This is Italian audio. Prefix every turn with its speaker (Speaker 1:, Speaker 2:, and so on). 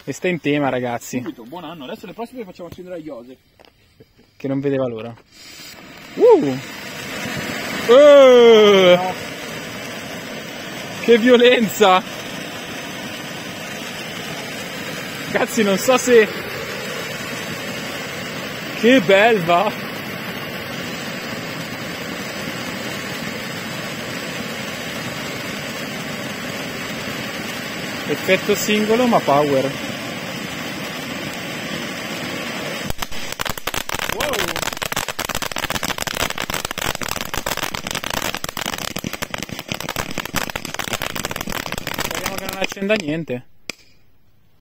Speaker 1: E sta in tema, ragazzi.
Speaker 2: Subito, buon anno. Adesso le prossime le facciamo accendere a Joseph.
Speaker 1: Che non vedeva l'ora.
Speaker 2: No.
Speaker 1: Che violenza! Ragazzi, non so se... Che belva! Effetto singolo ma power. Wow! Speriamo che non accenda niente.